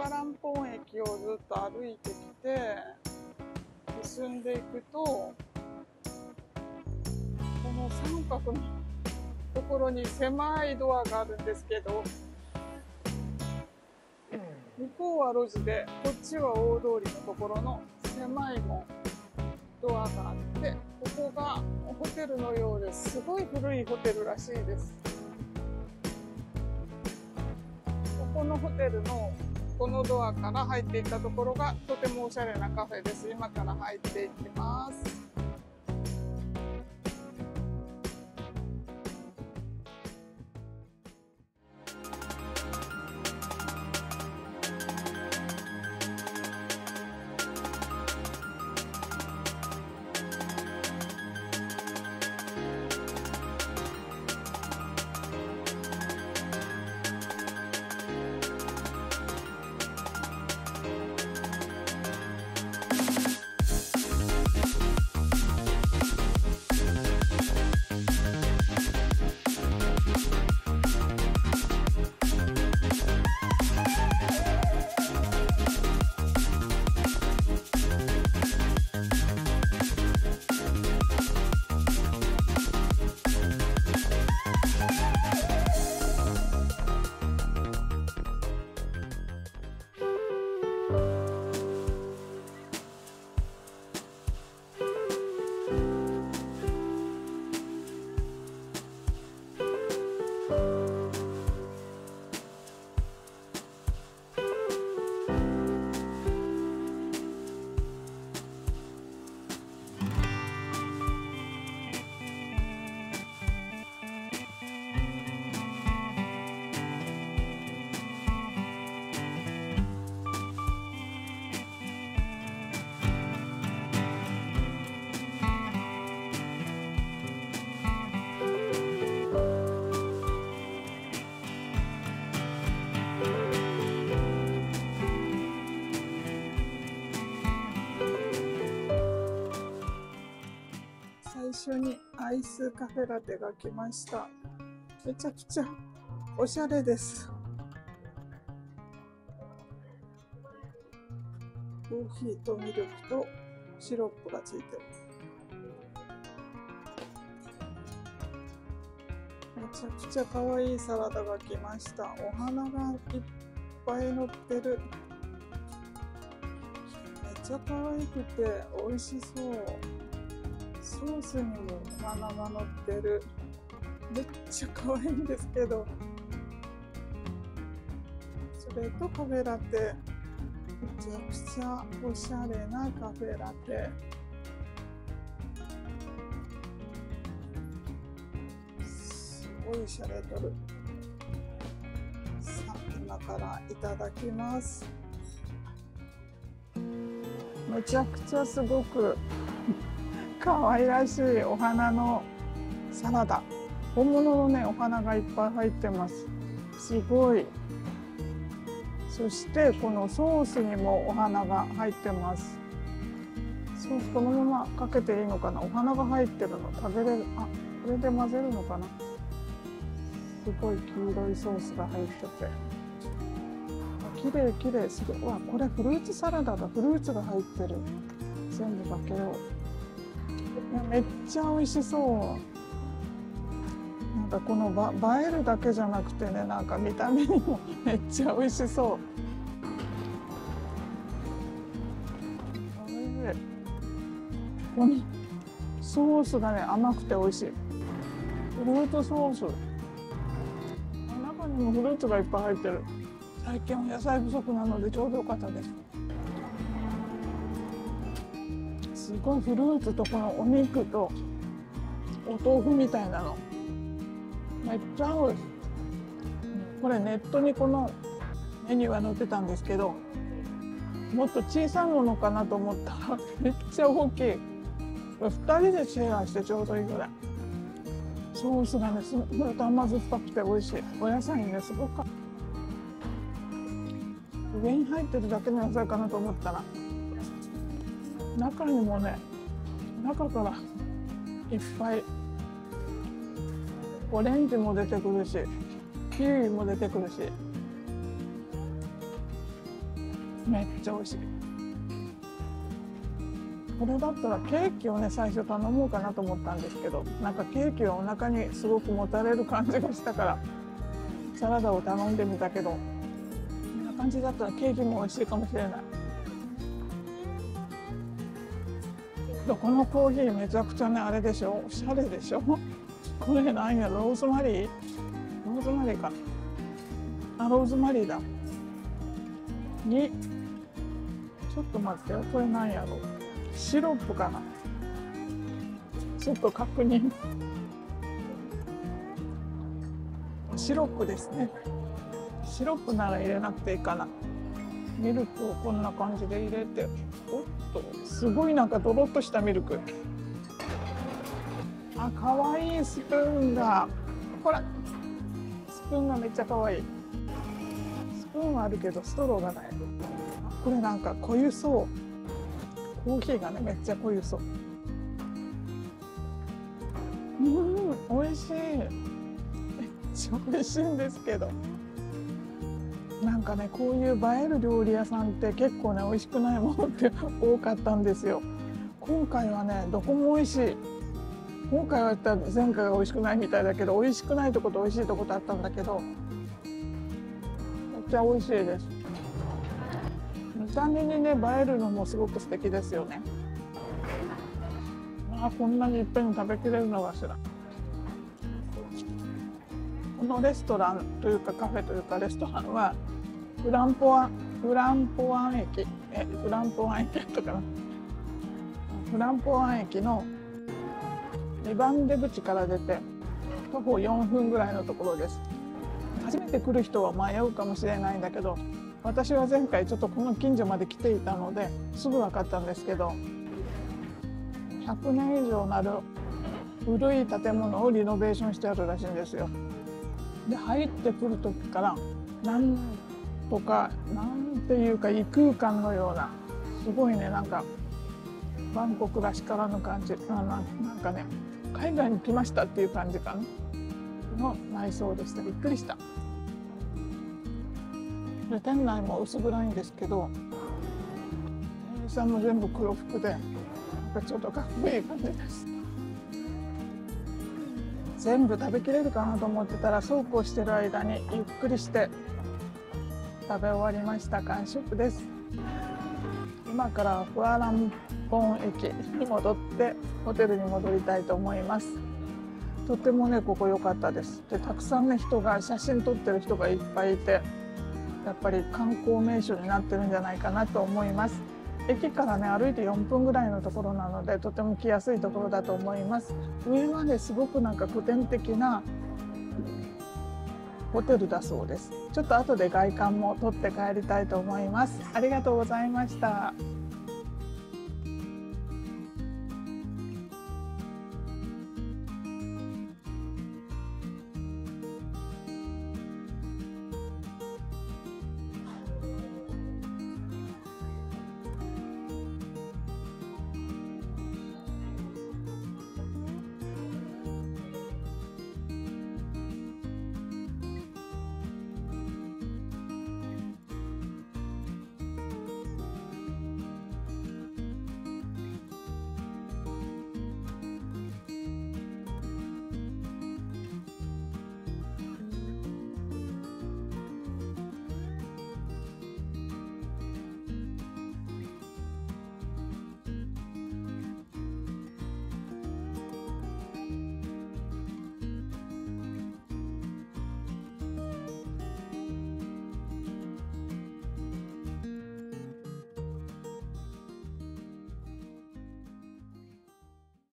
ランポン駅をずっと歩いてきて進んでいくと、この三角のところに狭いドアがあるんですけど、向こうは路地でこっちは大通りのところの狭いドアがあって、ここがホテルのようです。すごい古いホテルらしいです。ここのホテルのこのドアから入っていったところがとてもおしゃれなカフェです。今から入っていきます。最初にアイスカフェラテが来ました。めちゃくちゃおしゃれです。コーヒーとミルクとシロップがついてる。めちゃくちゃ可愛いサラダが来ました。お花がいっぱい乗ってる。めっちゃ可愛くて美味しそう。ソースにもお花が乗ってる。めっちゃ可愛いんですけど、それとカフェラテ、めちゃくちゃおしゃれなカフェラテ。すごいシャレとる。さあ今からいただきます。めちゃくちゃすごく可愛らしいお花のサラダ。本物のね、お花がいっぱい入ってます。すごい。そしてこのソースにもお花が入ってます。ソースこのままかけていいのかな。お花が入ってるの食べれる。あ、これで混ぜるのかな。すごい黄色いソースが入ってて、綺麗綺麗。すごい。わ、これフルーツサラダだ。フルーツが入ってる。全部かけよう。めっちゃ美味しそう。なんかこの映えるだけじゃなくてね、なんか見た目にもめっちゃ美味しそう。おいしい。このソースがね、甘くて美味しい。フルーツソース。中にもフルーツがいっぱい入ってる。最近は野菜不足なのでちょうどよかったです。すごいフルーツとこのお肉とお豆腐みたいなの。めっちゃ合う。これネットにこのメニューが載ってたんですけど、もっと小さいものかなと思ったらめっちゃ大きい。2人でシェアしてちょうどいいぐらい。ソースがね、すごい甘酸っぱくて美味しい。お野菜にね、すごく上に入ってるだけの野菜かなと思ったら、中にもね、中からいっぱいオレンジも出てくるし、キウイも出てくるし、 めっちゃ美味しい。これだったらケーキをね最初頼もうかなと思ったんですけど、なんかケーキはお腹にすごくもたれる感じがしたからサラダを頼んでみたけど、こんな感じだったらケーキも美味しいかもしれない。このコーヒーめちゃくちゃねあれでしょ、おしゃれでしょ。これなんや、ローズマリー、ローズマリーか、あ、ローズマリーだに、ちょっと待ってよ、これなんやろ、シロップかな、ちょっと確認。シロップですね。シロップなら入れなくていいかな。ミルクをこんな感じで入れて、おっとすごいなんかドロッとしたミルク。あ、かわいいスプーンが、ほらスプーンがめっちゃかわいい。スプーンはあるけどストローがない。これなんか濃ゆそう、コーヒーがねめっちゃ濃ゆそう。美味しい、めっちゃ美味しいんですけど、なんかねこういう映える料理屋さんって結構ね美味しくないものって多かったんですよ。今回はねどこも美味しい。今回は言ったら前回が美味しくないみたいだけど、美味しくないとこと美味しいとことあったんだけど、めっちゃ美味しいです。見た目にね映えるのもすごく素敵ですよね。あ、こんなにいっぺんに食べきれるのかしら。このレストランというかカフェというかレストランはフランポワン駅とかな、フランポワン駅の2番出口から出て徒歩4分ぐらいのところです。初めて来る人は迷うかもしれないんだけど、私は前回ちょっとこの近所まで来ていたのですぐ分かったんですけど、100年以上なる古い建物をリノベーションしてあるらしいんですよ。で入ってくる時からなんとかなんていうか異空間のような、すごいねなんかバンコクらしからぬ感じ、なんかね海外に来ましたっていう感じかなの内装でした。びっくりした。で店内も薄暗いんですけど、店員さんも全部黒服でなんかちょっとかっこいい感じです。全部食べきれるかなと思ってたら、そうこうしてる間にゆっくりして食べ終わりました。完食です。今からフアランポン駅に戻ってホテルに戻りたいと思います。とってもねここ良かったです。でたくさんね人が写真撮ってる人がいっぱいいて、やっぱり観光名所になってるんじゃないかなと思います。駅からね歩いて4分ぐらいのところなのでとても来やすいところだと思います。上はねすごくなんか古典的なホテルだそうです。ちょっと後で外観も撮って帰りたいと思います。ありがとうございました。